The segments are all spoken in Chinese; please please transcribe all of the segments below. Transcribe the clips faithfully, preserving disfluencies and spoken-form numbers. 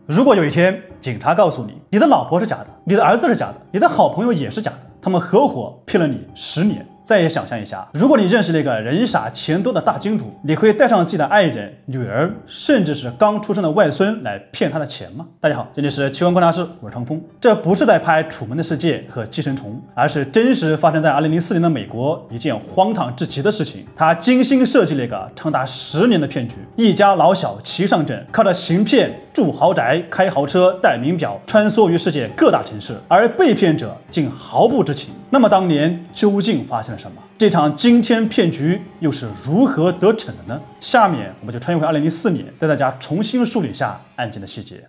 如果有一天警察告诉你，你的老婆是假的，你的儿子是假的，你的好朋友也是假的，他们合伙骗了你十年。再也想象一下，如果你认识了一个人傻钱多的大金主，你会带上自己的爱人、女儿，甚至是刚出生的外孙来骗他的钱吗？大家好，这里是奇闻观察室，我是汤峰。这不是在拍《楚门的世界》和《寄生虫》，而是真实发生在二零零四年的美国一件荒唐至极的事情。他精心设计了一个长达十年的骗局，一家老小齐上阵，靠着行骗、住豪宅、开豪车、戴名表，穿梭于世界各大城市，而被骗者竟毫不知情。那么当年究竟发生了什么？这场惊天骗局又是如何得逞的呢？下面我们就穿越回二零零四年，带大家重新梳理一下案件的细节。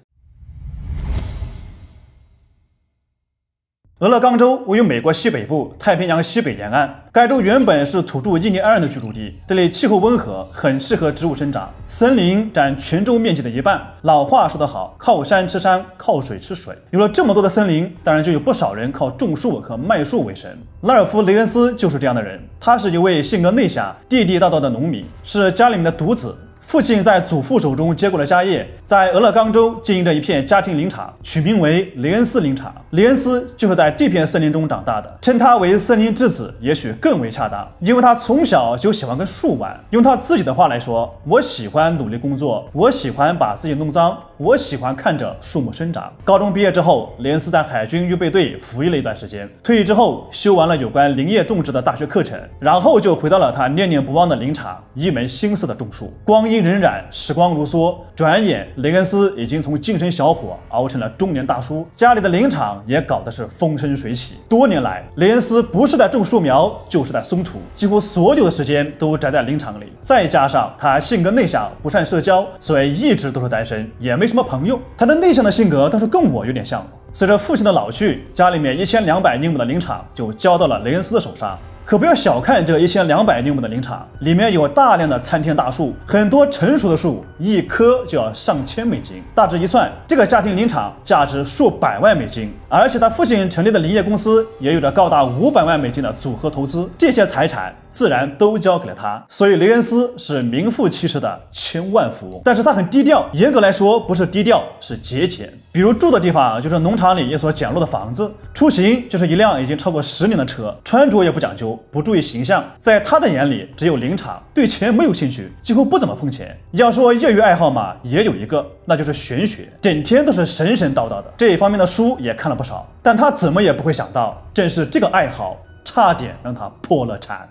俄勒冈州位于美国西北部太平洋西北沿岸，该州原本是土著印第安人的居住地，这里气候温和，很适合植物生长，森林占全州面积的一半。老话说得好，靠山吃山，靠水吃水。有了这么多的森林，当然就有不少人靠种树和卖树为生。拉尔夫·雷恩斯就是这样的人，他是一位性格内向、地地道道的农民，是家里面的独子。父亲在祖父手中接过了家业，在俄勒冈州经营着一片家庭林场，取名为雷恩斯林场。雷恩斯就是在这片森林中长大的，称他为森林之子也许更为恰当，因为他从小就喜欢跟树玩。用他自己的话来说，我喜欢努力工作，我喜欢把自己弄脏，我喜欢看着树木生长。高中毕业之后，雷恩斯在海军预备队服役了一段时间，退役之后修完了有关林业种植的大学课程，然后就回到了他念念不忘的林场，一门心思的种树。光阴荏苒，时光如梭，转眼雷恩斯已经从精神小伙熬成了中年大叔，家里的林场也搞得是风生水起。多年来，雷恩斯不是在种树苗，就是在松土，几乎所有的时间都宅在林场里。再加上他性格内向，不善社交，所以一直都是单身，也没什么朋友。他的内向的性格倒是跟我有点像。随着父亲的老去，家里面一千两百英亩的林场就交到了雷恩斯的手上。可不要小看这一千两百英亩的林场，里面有大量的参天大树，很多成熟的树，一棵就要上千美金。大致一算，这个家庭林场价值数百万美金，而且他父亲成立的林业公司也有着高达五百万美金的组合投资，这些财产自然都交给了他。所以雷恩斯是名副其实的千万富翁。但是他很低调，严格来说不是低调，是节俭。比如住的地方就是农场里一所简陋的房子，出行就是一辆已经超过十年的车，穿着也不讲究，不注意形象。在他的眼里，只有林场，对钱没有兴趣，几乎不怎么碰钱。要说业余爱好嘛，也有一个，那就是玄学，整天都是神神叨叨的。这一方面的书也看了不少，但他怎么也不会想到，正是这个爱好差点让他破了产。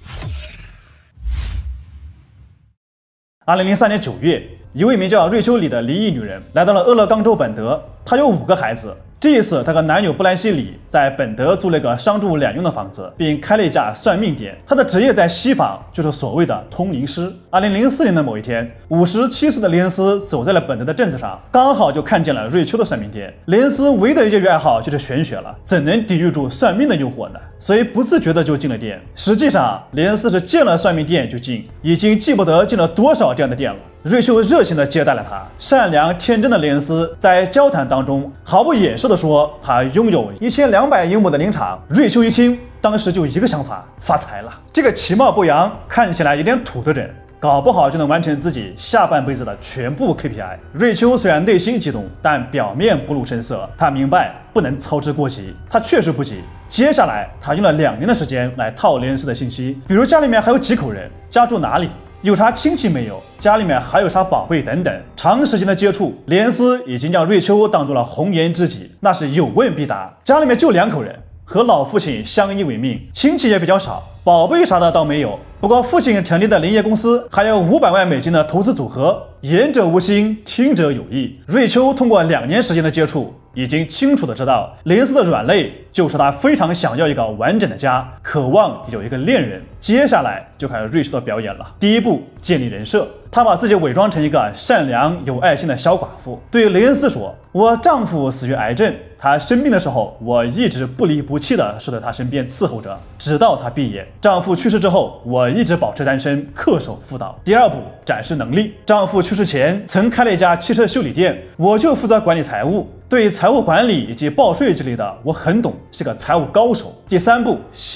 二零零三年九月，一位名叫瑞秋里的离异女人来到了俄勒冈州本德，她有五个孩子。这一次，她和男友布兰西里在本德租了一个商住两用的房子，并开了一家算命店。她的职业在西方就是所谓的通灵师。二零零四年的某一天，五十七岁的雷恩斯走在了本德的镇子上，刚好就看见了瑞秋的算命店。雷恩斯唯一的业余爱好就是玄学了，怎能抵御住算命的诱惑呢？所以不自觉的就进了店。实际上，雷恩斯是见了算命店就进，已经记不得进了多少这样的店了。瑞秋热情地接待了他，善良天真的雷恩斯在交谈当中毫不掩饰地说，他拥有一千两百英亩的林场。瑞秋一听，当时就一个想法，发财了。这个其貌不扬、看起来有点土的人，搞不好就能完成自己下半辈子的全部 K P I。 瑞秋虽然内心激动，但表面不露声色，他明白不能操之过急。他确实不急。接下来他用了两年的时间来套雷恩斯的信息，比如家里面还有几口人，家住哪里，有啥亲戚没有，家里面还有啥宝贝等等。长时间的接触，雷恩斯已经将瑞秋当做了红颜知己，那是有问必答。家里面就两口人，和老父亲相依为命，亲戚也比较少，宝贝啥的倒没有。不过父亲成立的林业公司还有五百万美金的投资组合，言者无心，听者有意。瑞秋通过两年时间的接触，已经清楚的知道雷恩斯的软肋就是他非常想要一个完整的家，渴望有一个恋人。接下来就看瑞秋的表演了。第一步，建立人设。她把自己伪装成一个善良有爱心的小寡妇，对雷恩斯说，我丈夫死于癌症，他生病的时候我一直不离不弃的守在他身边伺候着，直到他毕业。丈夫去世之后，我一直保持单身，恪守妇道。第二步，展示能力。丈夫去世前曾开了一家汽车修理店，我就负责管理财务，对财务管理以及报税之类的我很懂，是个财务高手。第三步，洗脑。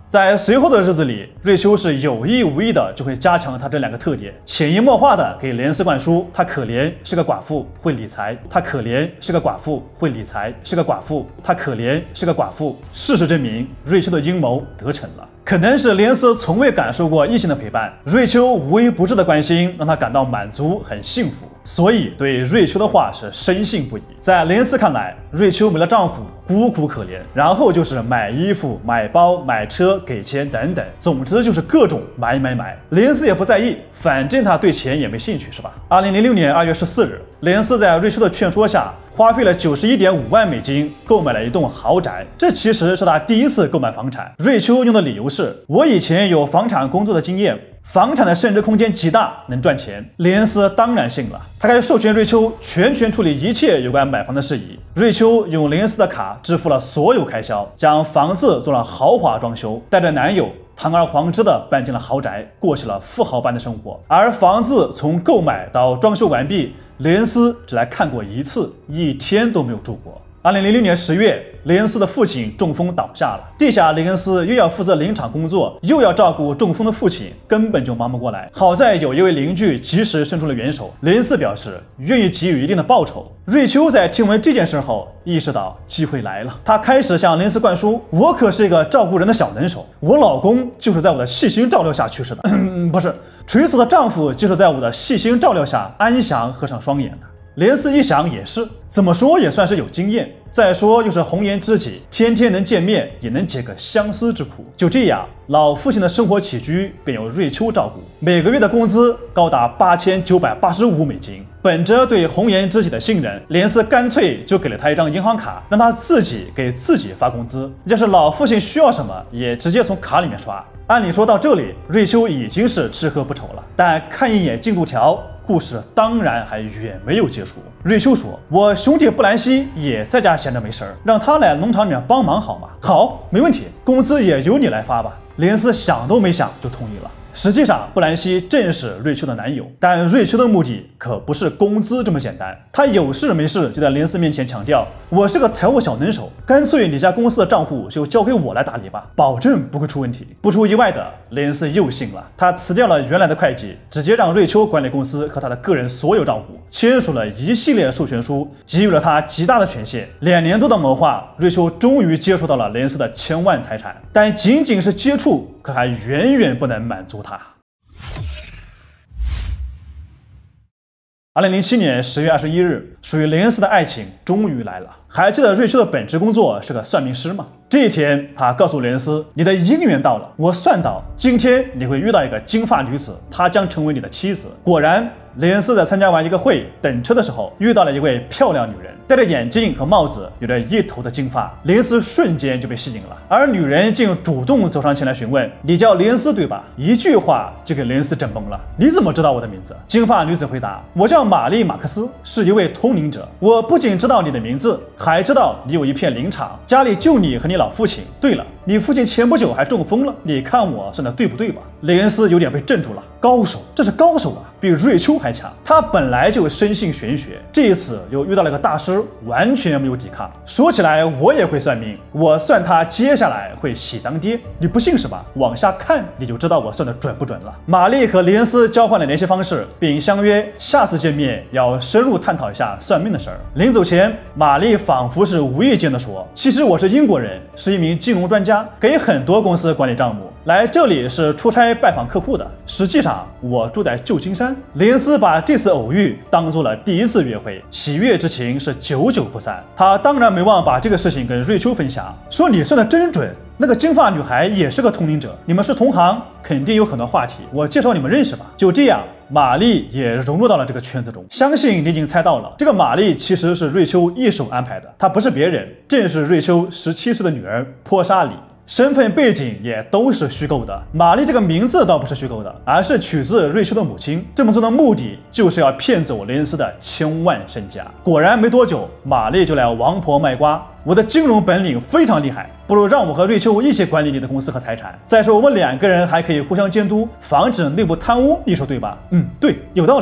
在随后的日子里，瑞秋是有意无意的就会加强他这两个特点，潜移默化的给莲丝灌输：她可怜，是个寡妇，会理财；她可怜，是个寡妇，会理财，是个寡妇；她可怜，是个寡妇。事实证明，瑞秋的阴谋得逞了。可能是莲丝从未感受过异性的陪伴，瑞秋无微不至的关心让她感到满足，很幸福，所以对瑞秋的话是深信不疑。在莲丝看来，瑞秋没了丈夫，孤苦可怜，然后就是买衣服、买包、买车、给钱等等，总之就是各种买买买。莲丝也不在意，反正她对钱也没兴趣，是吧？二零零六年二月十四日，莲丝在瑞秋的劝说下，花费了九十一点五万美金购买了一栋豪宅，这其实是他第一次购买房产。瑞秋用的理由是：我以前有房产工作的经验，房产的升值空间极大，能赚钱。莲丝当然信了，他开始授权瑞秋全权处理一切有关买房的事宜。瑞秋用莲丝的卡支付了所有开销，将房子做了豪华装修，带着男友堂而皇之的搬进了豪宅，过起了富豪般的生活。而房子从购买到装修完毕，莲丝只来看过一次，一天都没有住过。二零零六年十月，莲丝的父亲中风倒下了，这下莲丝又要负责临场工作，又要照顾中风的父亲，根本就忙不过来。好在有一位邻居及时伸出了援手，莲丝表示愿意给予一定的报酬。瑞秋在听闻这件事后，意识到机会来了，她开始向莲丝灌输：我可是一个照顾人的小能手，我老公就是在我的细心照料下去世的，不是，垂死的丈夫就是在我的细心照料下安详合上双眼的。莲丝一想也是，怎么说也算是有经验，再说又是红颜知己，天天能见面，也能解个相思之苦。就这样，老父亲的生活起居便由瑞秋照顾，每个月的工资高达八千九百八十五美金。本着对红颜知己的信任，莲丝干脆就给了他一张银行卡，让他自己给自己发工资，要是老父亲需要什么，也直接从卡里面刷。按理说到这里，瑞秋已经是吃喝不愁了，但看一眼进度条，故事当然还远没有结束。瑞秋说：我兄弟布兰西也在家闲着没事儿，让他来农场里面帮忙好吗？好，没问题，工资也由你来发吧。莲丝想都没想就同意了。实际上，布兰西正是瑞秋的男友，但瑞秋的目的可不是工资这么简单。他有事没事就在莲丝面前强调：我是个财务小能手，干脆你家公司的账户就交给我来打理吧，保证不会出问题。不出意外的，莲丝又信了，他辞掉了原来的会计，直接让瑞秋管理公司和他的个人所有账户，签署了一系列授权书，给予了他极大的权限。两年多的谋划，瑞秋终于接触到了莲丝的千万财产，但仅仅是接触，可还远远不能满足他。二零零七年十月二十一日，属于莲丝的爱情终于来了。还记得瑞秋的本职工作是个算命师吗？这一天，他告诉莲丝：你的姻缘到了，我算到今天你会遇到一个金发女子，她将成为你的妻子。果然，莲丝在参加完一个会等车的时候，遇到了一位漂亮女人，戴着眼镜和帽子，有着一头的金发。莲丝瞬间就被吸引了，而女人竟主动走上前来询问：你叫莲丝对吧？一句话就给莲丝整懵了。你怎么知道我的名字？金发女子回答：我叫玛丽马克斯，是一位通灵者。我不仅知道你的名字，还知道你有一片林场，家里就你和你老父亲。对了，你父亲前不久还中风了，你看我算的对不对吧？莲丝有点被镇住了，高手，这是高手啊，比瑞秋还强。他本来就深信玄学，这一次又遇到了个大师，完全没有抵抗。说起来，我也会算命，我算他接下来会喜当爹。你不信是吧？往下看你就知道我算的准不准了。玛丽和莲丝交换了联系方式，并相约下次见面要深入探讨一下算命的事儿。临走前，玛丽仿佛是无意间的说：其实我是英国人，是一名金融专家，给很多公司管理账目，来这里是出差拜访客户的。实际上我住在旧金山。莲丝把这次偶遇当做了第一次约会，喜悦之情是久久不散。他当然没忘把这个事情跟瑞秋分享，说你算的真准，那个金发女孩也是个通灵者，你们是同行，肯定有很多话题，我介绍你们认识吧。就这样，玛丽也融入到了这个圈子中。相信你已经猜到了，这个玛丽其实是瑞秋一手安排的，她不是别人，正是瑞秋十七岁的女儿波莎里。身份背景也都是虚构的，玛丽这个名字倒不是虚构的，而是取自瑞秋的母亲。这么做的目的就是要骗走莲丝的千万身家。果然没多久，玛丽就来王婆卖瓜，我的金融本领非常厉害，不如让我和瑞秋一起管理你的公司和财产。再说我们两个人还可以互相监督，防止内部贪污，你说对吧？嗯，对，有道理。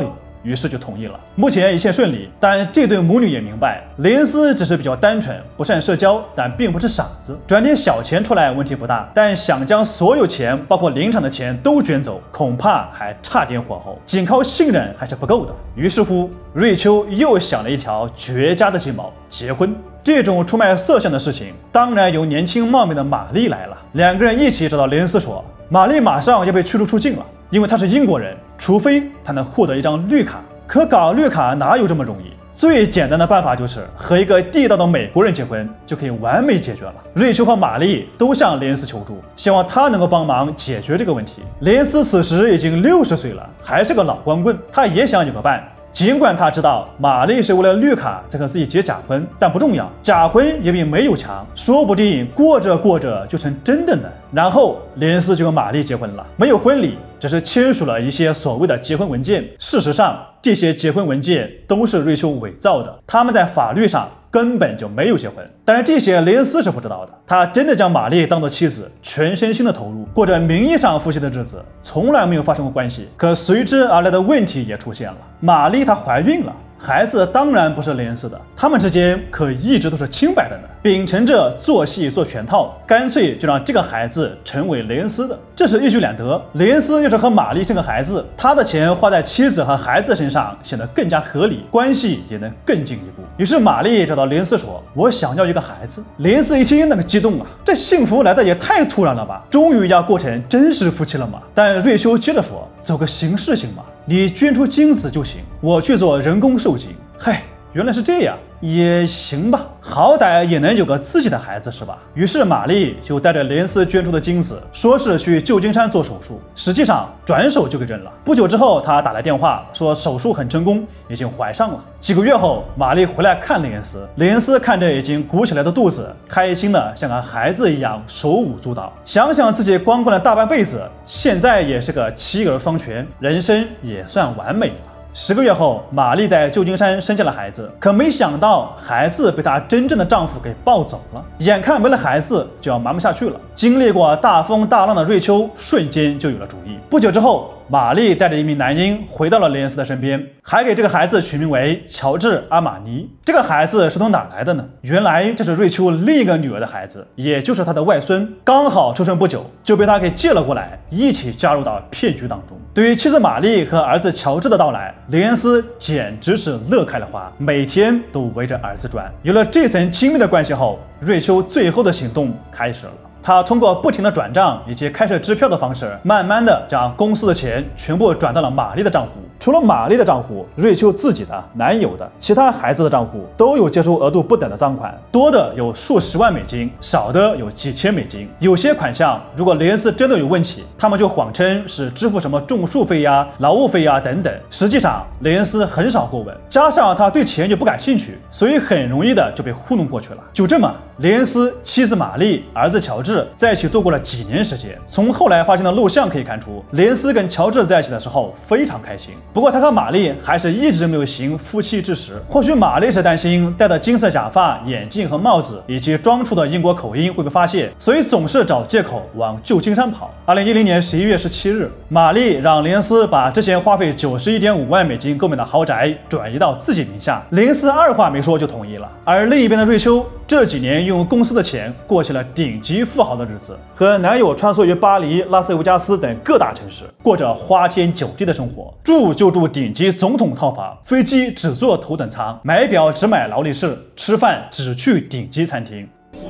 于是就同意了。目前一切顺利，但这对母女也明白，雷恩斯只是比较单纯，不善社交，但并不是傻子，赚点小钱出来问题不大，但想将所有钱，包括林场的钱都卷走，恐怕还差点火候，仅靠信任还是不够的。于是乎，瑞秋又想了一条绝佳的计谋：结婚。这种出卖色相的事情，当然由年轻貌美的玛丽来了。两个人一起找到雷恩斯说，玛丽马上要被驱逐出境了，因为她是英国人，除非她能获得一张绿卡。可搞绿卡哪有这么容易？最简单的办法就是和一个地道的美国人结婚，就可以完美解决了。瑞秋和玛丽都向雷恩斯求助，希望他能够帮忙解决这个问题。雷恩斯此时已经六十岁了，还是个老光棍，他也想有个伴。尽管他知道玛丽是为了绿卡才和自己结假婚，但不重要，假婚也比没有强，说不定过着过着就成真的呢。然后雷恩斯就和玛丽结婚了，没有婚礼，只是签署了一些所谓的结婚文件。事实上，这些结婚文件都是瑞秋伪造的，他们在法律上根本就没有结婚。但是这些雷恩斯是不知道的，他真的将玛丽当作妻子，全身心的投入，过着名义上夫妻的日子，从来没有发生过关系。可随之而来的问题也出现了，玛丽她怀孕了，孩子当然不是雷恩斯的，他们之间可一直都是清白的呢。秉承着做戏做全套，干脆就让这个孩子成为雷恩斯的，这是一举两得。雷恩斯要是和玛丽生个孩子，他的钱花在妻子和孩子身上显得更加合理，关系也能更进一步。于是玛丽找到雷恩斯说，我想要一个孩子。雷恩斯一听那个激动啊，这幸福来的也太突然了吧，终于要过成真实夫妻了嘛。但瑞秋接着说，走个形式行吗？你捐出精子就行，我去做人工受精。嗨，原来是这样，也行吧，好歹也能有个自己的孩子是吧？于是玛丽就带着雷恩斯捐出的精子，说是去旧金山做手术，实际上转手就给扔了。不久之后，她打来电话说手术很成功，已经怀上了。几个月后，玛丽回来看雷恩斯，雷恩斯看着已经鼓起来的肚子，开心的像个孩子一样手舞足蹈。想想自己光棍了大半辈子，现在也是个妻儿双全，人生也算完美了。十个月后，玛丽在旧金山生下了孩子，可没想到孩子被她真正的丈夫给抱走了。眼看没了孩子就要瞒不下去了，经历过大风大浪的瑞秋瞬间就有了主意。不久之后，玛丽带着一名男婴回到了雷恩斯的身边，还给这个孩子取名为乔治·阿玛尼。这个孩子是从哪来的呢？原来这是瑞秋另一个女儿的孩子，也就是她的外孙，刚好出生不久就被她给借了过来，一起加入到骗局当中。对于妻子玛丽和儿子乔治的到来，雷恩斯简直是乐开了花，每天都围着儿子转。有了这层亲密的关系后，瑞秋最后的行动开始了。他通过不停的转账以及开设支票的方式，慢慢的将公司的钱全部转到了玛丽的账户。除了玛丽的账户，瑞秋自己的、男友的、其他孩子的账户都有接收额度不等的赃款，多的有数十万美金，少的有几千美金。有些款项如果雷恩斯真的有问题，他们就谎称是支付什么种树费呀、劳务费呀等等，实际上雷恩斯很少过问，加上他对钱就不感兴趣，所以很容易的就被糊弄过去了。就这么，雷恩斯、妻子玛丽、儿子乔治在一起度过了几年时间。从后来发现的录像可以看出，雷恩斯跟乔治在一起的时候非常开心。不过他和玛丽还是一直没有行夫妻之实。或许玛丽是担心戴的金色假发、眼镜和帽子，以及装出的英国口音会被发现，所以总是找借口往旧金山跑。二零一零年十一月十七日，玛丽让雷恩斯把之前花费九十一点五万美金购买的豪宅转移到自己名下，雷恩斯二话没说就同意了。而另一边的瑞秋这几年用公司的钱过起了顶级富豪的日子，和男友穿梭于巴黎、拉斯维加斯等各大城市，过着花天酒地的生活，住就住顶级总统套房，飞机只坐头等舱，买表只买劳力士，吃饭只去顶级餐厅。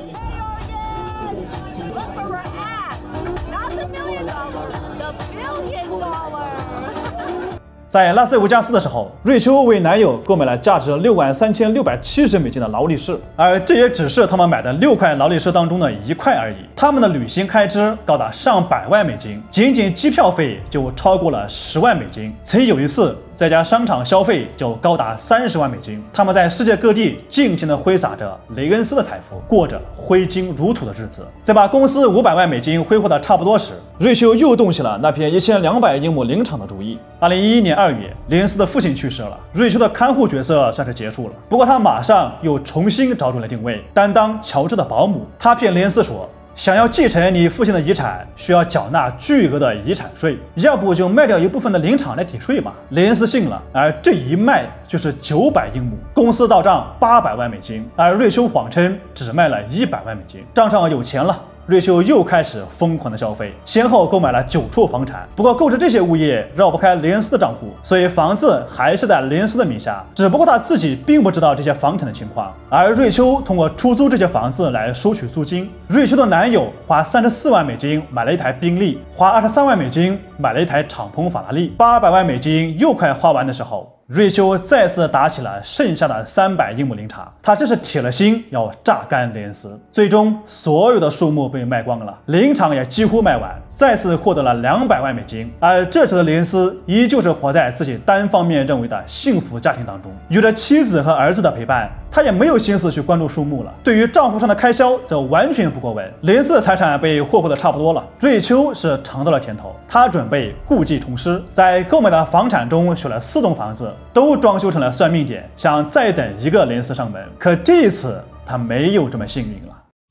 在拉斯维加斯的时候，瑞秋为男友购买了价值六万三千六百七十美金的劳力士，而这也只是他们买的六块劳力士当中的一块而已。他们的旅行开支高达上百万美金，仅仅机票费就超过了十万美金。曾有一次，在家商场消费就高达三十万美金。他们在世界各地尽情地挥洒着雷恩斯的财富，过着挥金如土的日子。在把公司五百万美金挥霍的差不多时，瑞秋又动起了那片一千两百英亩林场的主意。二零一一年二月，雷恩斯的父亲去世了，瑞秋的看护角色算是结束了。不过他马上又重新找准了定位，担当乔治的保姆。他骗雷恩斯说， 想要继承你父亲的遗产，需要缴纳巨额的遗产税，要不就卖掉一部分的林场来抵税嘛。雷恩斯信了，而这一卖就是九百英亩，公司到账八百万美金，而瑞秋谎称只卖了一百万美金，账上有钱了。瑞秋又开始疯狂的消费，先后购买了九处房产。不过购置这些物业绕不开雷恩斯的账户，所以房子还是在雷恩斯的名下。只不过他自己并不知道这些房产的情况，而瑞秋通过出租这些房子来收取租金。瑞秋的男友花三十四万美金买了一台宾利，花二十三万美金买了一台敞篷法拉利，八百万美金又快花完的时候，瑞秋再次打起了剩下的三百英亩林场，他这是铁了心要榨干雷恩斯。最终，所有的树木被卖光了，林场也几乎卖完，再次获得了两百万美金。而这时的雷恩斯依旧是活在自己单方面认为的幸福家庭当中，有着妻子和儿子的陪伴，他也没有心思去关注树木了。对于账户上的开销，则完全不过问。雷恩斯的财产被霍霍的差不多了，瑞秋是尝到了甜头，他准备故技重施，在购买的房产中选了四栋房子，都装修成了算命点，想再等一个雷恩斯上门。可这一次他没有这么幸运了。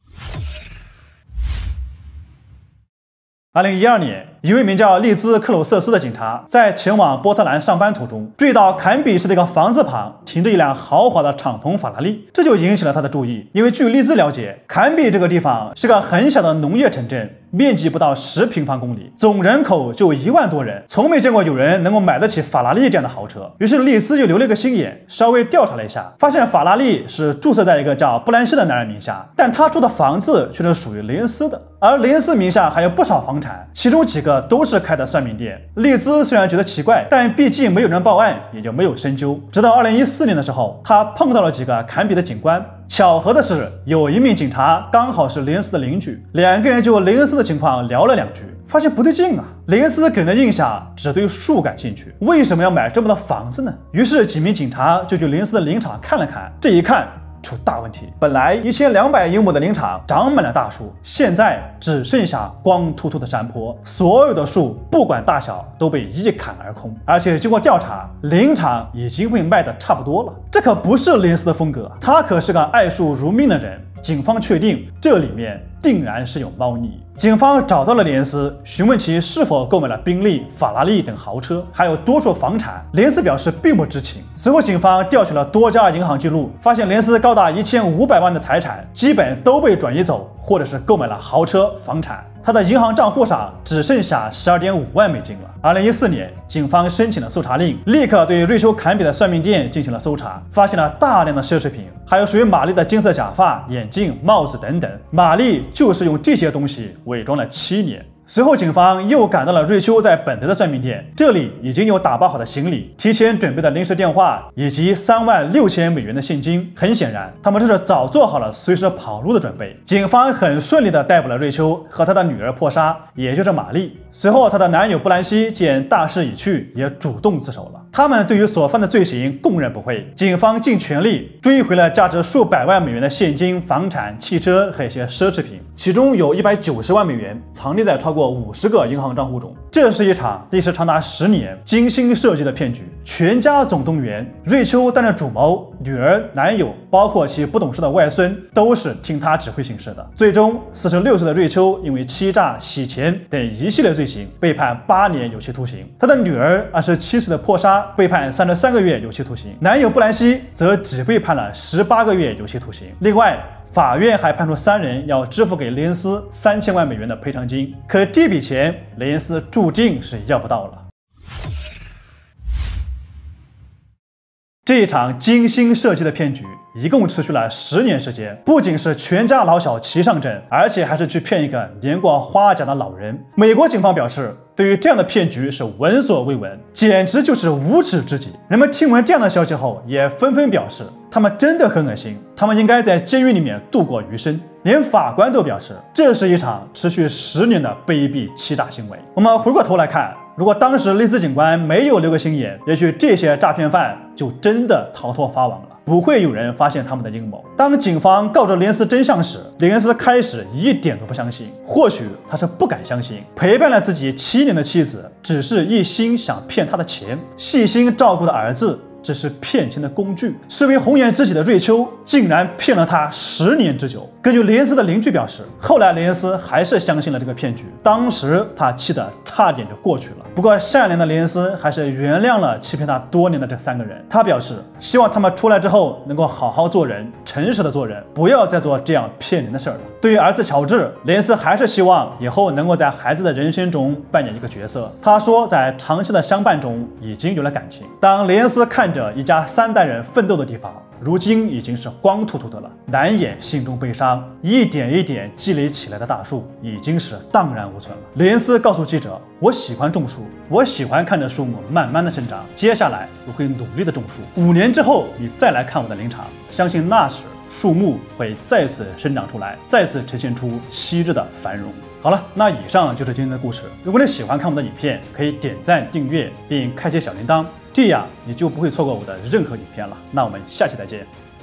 二零一二年，一位名叫利兹·克鲁瑟斯的警察在前往波特兰上班途中，注意到坎比市的一个房子旁停着一辆豪华的敞篷法拉利，这就引起了他的注意。因为据利兹了解，坎比这个地方是个很小的农业城镇，面积不到十平方公里，总人口就一万多人，从没见过有人能够买得起法拉利这样的豪车。于是利兹就留了一个心眼，稍微调查了一下，发现法拉利是注册在一个叫布兰西的男人名下，但他住的房子却是属于雷恩斯的。而雷恩斯名下还有不少房产，其中几个都是开的算命店。利兹虽然觉得奇怪，但毕竟没有人报案，也就没有深究。直到二零一四年的时候，他碰到了几个坎比的警官。巧合的是，有一名警察刚好是雷恩斯的邻居，两个人就雷恩斯的情况聊了两句，发现不对劲啊。雷恩斯给人的印象只对树感兴趣，为什么要买这么多房子呢？于是几名警察就去雷恩斯的林场看了看，这一看出大问题。本来一千两百英亩的林场长满了大树，现在只剩下光秃秃的山坡，所有的树不管大小都被一砍而空。而且经过调查，林场已经被卖得差不多了。这可不是雷恩斯的风格，他可是个爱树如命的人。警方确定这里面定然是有猫腻。警方找到了雷恩斯，询问其是否购买了宾利、法拉利等豪车，还有多处房产。雷恩斯表示并不知情。随后，警方调取了多家银行记录，发现雷恩斯高达一千五百万的财产基本都被转移走，或者是购买了豪车、房产。他的银行账户上只剩下十二点五万美金了。二零一四年，警方申请了搜查令，立刻对瑞秋坎比的算命店进行了搜查，发现了大量的奢侈品，还有属于玛丽的金色假发、眼镜、帽子等等。玛丽就是用这些东西伪装了七年。随后，警方又赶到了瑞秋在本德的算命店，这里已经有打包好的行李、提前准备的临时电话以及三万六千美元的现金。很显然，他们这是早做好了随时跑路的准备。警方很顺利地逮捕了瑞秋和他的女儿珀莎，也就是玛丽。随后，她的男友布兰西见大势已去，也主动自首了。他们对于所犯的罪行供认不讳。警方尽全力追回了价值数百万美元的现金、房产、汽车和一些奢侈品，其中有一百九十万美元藏匿在超过五十个银行账户中。这是一场历时长达十年、精心设计的骗局，全家总动员，瑞秋担任主谋，女儿、男友，包括其不懂事的外孙，都是听他指挥行事的。最终，四十六岁的瑞秋因为欺诈、洗钱等一系列罪行被判八年有期徒刑。他的女儿二十七岁的珀莎被判三十三个月有期徒刑，男友布兰西则只被判了十八个月有期徒刑。另外，法院还判处三人要支付给雷恩斯三千万美元的赔偿金，可这笔钱雷恩斯注定是要不到了。这一场精心设计的骗局一共持续了十年时间，不仅是全家老小齐上阵，而且还是去骗一个年过花甲的老人。美国警方表示，对于这样的骗局是闻所未闻，简直就是无耻至极。人们听闻这样的消息后，也纷纷表示他们真的很恶心，他们应该在监狱里面度过余生。连法官都表示，这是一场持续十年的卑鄙欺诈行为。我们回过头来看，如果当时利兹警官没有留个心眼，也许这些诈骗犯就真的逃脱法网了，不会有人发现他们的阴谋。当警方告知雷恩斯真相时，雷恩斯开始一点都不相信，或许他是不敢相信，陪伴了自己七年的妻子只是一心想骗他的钱，细心照顾的儿子只是骗钱的工具。视为红颜知己的瑞秋竟然骗了他十年之久。根据雷恩斯的邻居表示，后来雷恩斯还是相信了这个骗局，当时他气得差点就过去了。不过善良的雷恩斯还是原谅了欺骗他多年的这三个人。他表示希望他们出来之后能够好好做人，诚实的做人，不要再做这样骗人的事儿了。对于儿子乔治，雷恩斯还是希望以后能够在孩子的人生中扮演一个角色。他说在长期的相伴中已经有了感情。当雷恩斯看着一家三代人奋斗的地方如今已经是光秃秃的了，难掩心中悲伤。一点一点积累起来的大树已经是荡然无存了。雷恩斯告诉记者，我喜欢种树，我喜欢看着树木慢慢的生长，接下来我会努力的种树。五年之后你再来看我的林场，相信那时树木会再次生长出来，再次呈现出昔日的繁荣。好了，那以上就是今天的故事。如果你喜欢看我的影片，可以点赞、订阅并开启小铃铛，这样你就不会错过我的任何影片了。那我们下期再见。